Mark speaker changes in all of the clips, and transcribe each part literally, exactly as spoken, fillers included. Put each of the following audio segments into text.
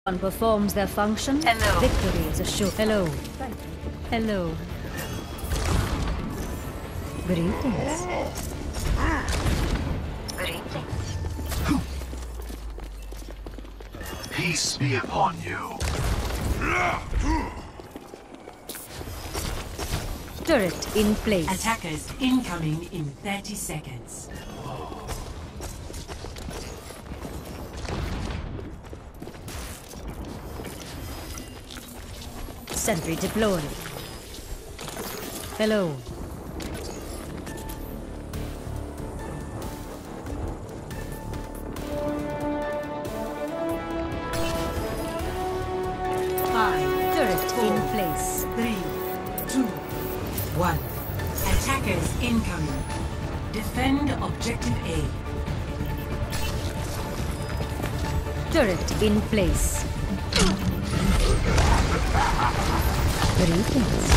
Speaker 1: One performs their function.
Speaker 2: Hello.
Speaker 1: Victory is assured. Hello. Hello. Greetings.
Speaker 2: Greetings.
Speaker 3: Peace be upon you.
Speaker 1: Turret in place.
Speaker 4: Attackers incoming in thirty seconds.
Speaker 1: Sentry deployed. Hello.
Speaker 4: Five,
Speaker 1: Turret
Speaker 4: four,
Speaker 1: in place.
Speaker 4: three, two, one. Attackers incoming. Defend objective A.
Speaker 1: Turret in place. Greetings.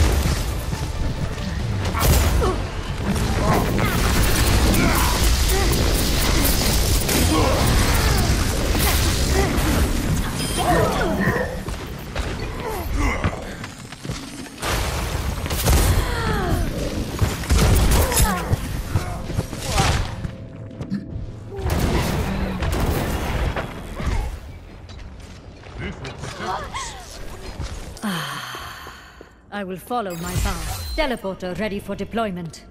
Speaker 1: I will follow my path. Teleporter ready for deployment.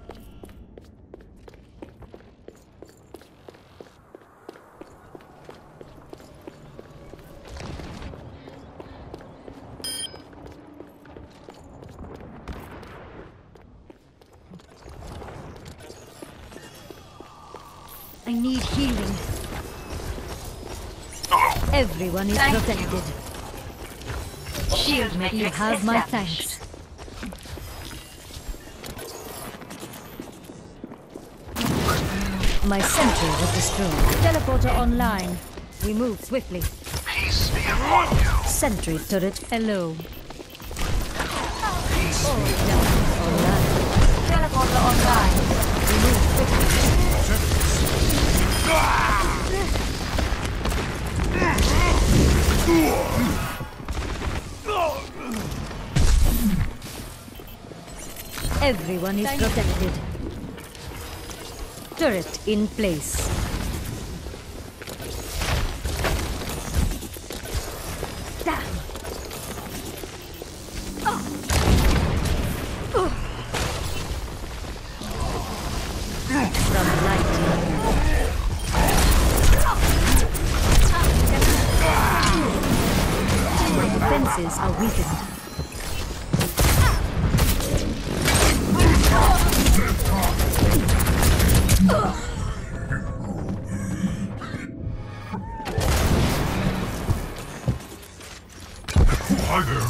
Speaker 1: I need healing. Everyone is
Speaker 2: Thank
Speaker 1: protected.
Speaker 2: Shield
Speaker 1: You
Speaker 2: matrix
Speaker 1: have my
Speaker 2: established.
Speaker 1: thanks. My sentry was destroyed. Teleporter online. We move swiftly.
Speaker 3: Peace be upon you.
Speaker 1: Sentry turret. Hello.
Speaker 3: Peace
Speaker 1: Oh,
Speaker 3: be
Speaker 1: yeah. Online.
Speaker 2: Teleporter online.
Speaker 1: We move swiftly. Everyone is protected. Turret in place. Damn. From light. My defenses are weakened.
Speaker 3: Hi there.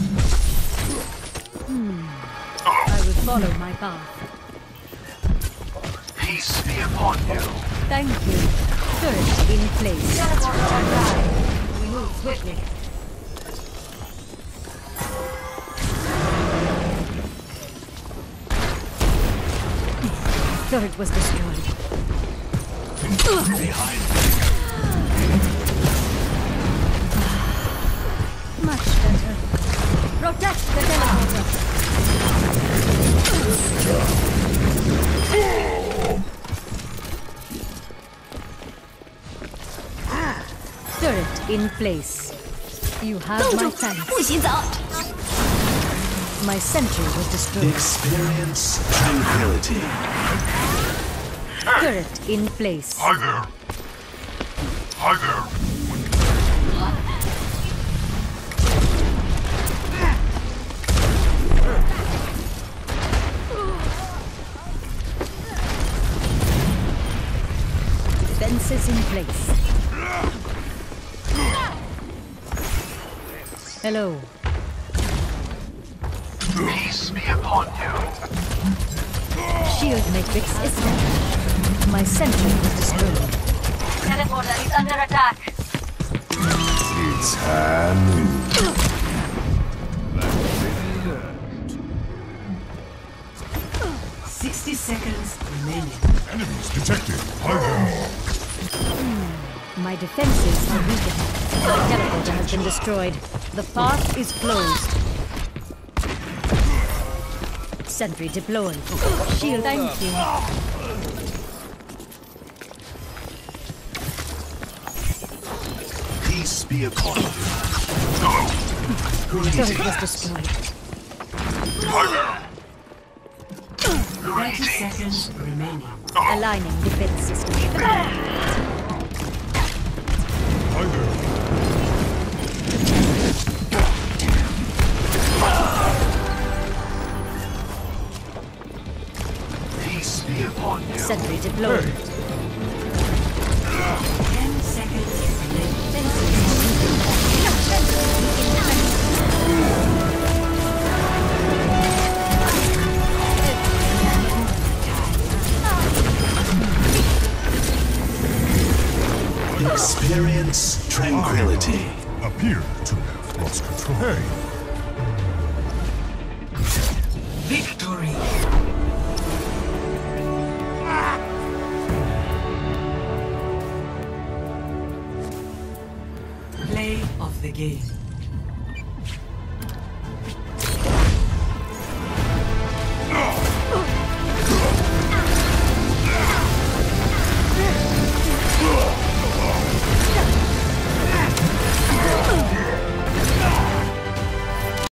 Speaker 1: I will follow my path.
Speaker 3: Peace be upon you.
Speaker 1: Thank you. Turret in place.
Speaker 2: Teleporter online.
Speaker 1: We move swiftly. Turret was destroyed.
Speaker 3: Behind
Speaker 1: Much better. Protect the teleporter. Turret in place. You have my thanks.
Speaker 2: 不洗澡。
Speaker 1: My sentry was destroyed.
Speaker 3: Experience tranquility.
Speaker 1: Turret in place.
Speaker 3: Hi there. Hi there.
Speaker 1: Fences in place. Hello.
Speaker 3: Peace be upon you.
Speaker 1: Shield matrix established. My sentry was destroyed.
Speaker 2: Teleporter is under attack.
Speaker 3: It's Hanu.
Speaker 4: sixty seconds remaining.
Speaker 3: Enemies detected. Hi there.
Speaker 1: My defenses are weakened. My teleporter has been destroyed. The path is closed. Sentry deployed. Shield, thank you.
Speaker 3: Peace be upon you.
Speaker 1: Turret was destroyed.
Speaker 4: thirty seconds remaining.
Speaker 1: Aligning defense system.
Speaker 3: Peace be upon you.
Speaker 1: Sentry deployed.
Speaker 4: ten seconds remaining.
Speaker 3: Experience tranquility.
Speaker 5: Appear to have lost control. Hey,
Speaker 4: Victory! Play of the game.